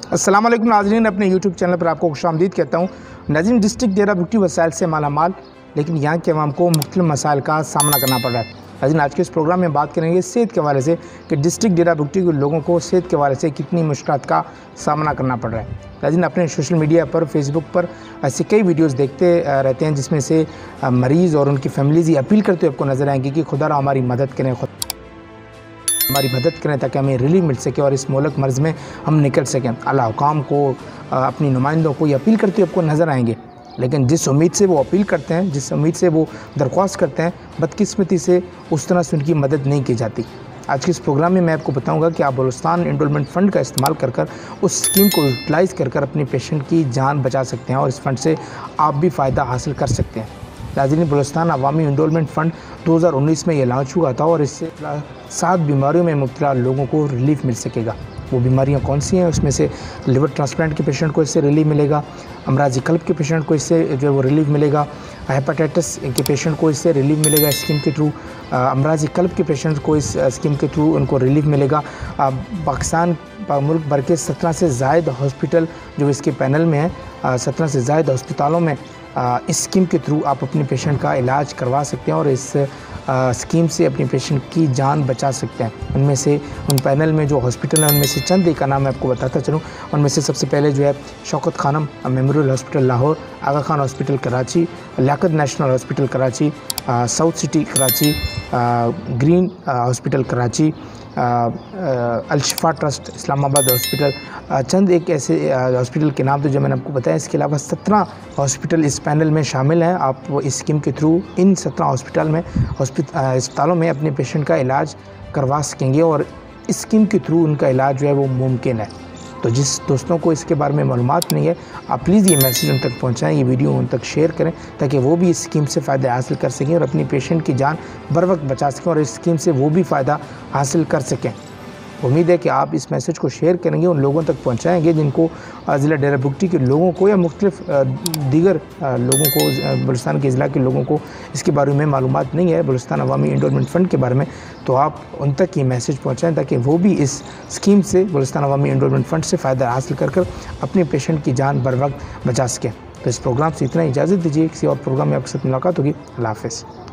अस्सलाम वालेकुम नाज़रीन, अपने यूट्यूब चैनल पर आपको खुशामदीद कहता हूँ। नाज़रीन, डिस्ट्रिक्ट डेरा बुगटी वसाइल से मालामाल, लेकिन यहाँ के अवाम को मुख्तलिफ मसाइल का सामना करना पड़ रहा है। नाज़रीन, आज के इस प्रोग्राम में बात करेंगे सेहत के हवाले से कि डिस्ट्रिक्ट डेरा बुगटी के लोगों को सेहत के हवाले से कितनी मुश्किलात का सामना करना पड़ रहा है। नाज़रीन, अपने सोशल मीडिया पर, फेसबुक पर ऐसे कई वीडियोज़ देखते रहते हैं जिसमें से मरीज़ और उनकी फैमिलीज़ ये अपील करते हुए आपको नज़र आएंगी कि खुदा हमारी मदद करें ताकि हमें रिलीफ मिल सके और इस मोलक मर्ज़ में हम निकल सकें। अल्लाह हुकाम को, अपनी नुमाइंदों को ये अपील करते हुए आपको नज़र आएंगे, लेकिन जिस उम्मीद से वो अपील करते हैं, जिस उम्मीद से वो दरख्वास्त करते हैं, बदकिस्मती से उस तरह से उनकी मदद नहीं की जाती। आज के इस प्रोग्राम में मैं आपको बताऊंगा कि आप बलूचिस्तान एंडोलमेंट फ़ंड का इस्तेमाल कर उस स्कीम को यूटिलाइज़ कर अपने पेशेंट की जान बचा सकते हैं और इस फ़ंड से आप भी फ़ायदा हासिल कर सकते हैं। नाज़रीन, बलूचिस्तान अवामी एंडोलमेंट फ़ंड 2019 में ये लॉन्च हुआ था और इससे 7 बीमारियों में मुब्तला लोगों को रिलीफ मिल सकेगा। वो बीमारियां कौन सी हैं? उसमें से लिवर ट्रांसप्लांट के पेशेंट को इससे रिलीफ मिलेगा, अमराज़ कल्ब के पेशेंट को इससे जो है वो रिलीफ मिलेगा, हेपेटाइटिस के पेशेंट को इससे रिलीफ मिलेगा स्कीम के थ्रू, अमराज़ कल्ब के पेशेंट को इस स्कीम के थ्रू उनको रिलीफ मिलेगा। पाकिस्तान मुल्क भर के 17 से ज़ायद हॉस्पिटल जो इसके पैनल में हैं, 17 से ज़ायद हॉस्पिटलों में इस स्कीम के थ्रू आप अपने पेशेंट का इलाज करवा सकते हैं और इस स्कीम से अपने पेशेंट की जान बचा सकते हैं। उनमें से उन पैनल में जो हॉस्पिटल हैं उनमें से चंद एक का नाम मैं आपको बताता चलूँ। उनमें से सबसे पहले जो है Shaukat Khanum memorial hospital Lahore, Aga Khan hospital Karachi, Liaquat national hospital Karachi, south city Karachi, green hospital Karachi, Alshifa trust Islamabad hospital, चंद एक ऐसे हॉस्पिटल के नाम तो जो मैंने आपको बताया। इसके अलावा 17 हॉस्पिटल इस पैनल में शामिल हैं। आप इस स्कीम के थ्रू इन 17 अस्पतालों में अपने पेशेंट का इलाज करवा सकेंगे और इस स्कीम के थ्रू उनका इलाज जो है वो मुमकिन है। तो जिस दोस्तों को इसके बारे में मालूमात नहीं है, आप प्लीज़ ये मैसेज उन तक पहुंचाएं, ये वीडियो उन तक शेयर करें ताकि वो भी इस स्कीम से फ़ायदा हासिल कर सकें और अपनी पेशेंट की जान बर वक्त बचा सकें और इस स्कीम से वो भी फ़ायदा हासिल कर सकें। उम्मीद है कि आप इस मैसेज को शेयर करेंगे, उन लोगों तक पहुंचाएंगे जिनको ज़िला डेरा बुगटी के लोगों को या मुख्तलिफ दीगर लोगों को, बलूचिस्तान के ज़िला के लोगों को इसके बारे में मालूमात नहीं है बलूचिस्तान अवामी एंडोलमेंट फ़ंड के बारे में, तो आप उन तक ये मैसेज पहुंचाएं ताकि वो भी इस स्कीम से, बलूचिस्तान अवामी एंडोलमेंट फ़ंड से फ़ायदा हासिल कर अपने पेशेंट की जान बर वक्त बचा सकें। तो इस प्रोग्राम से इतना इजाज़त दीजिए, किसी और प्रोग्राम में आपके साथ मुलाकात होगी। अल्लाह हाफ़िज़।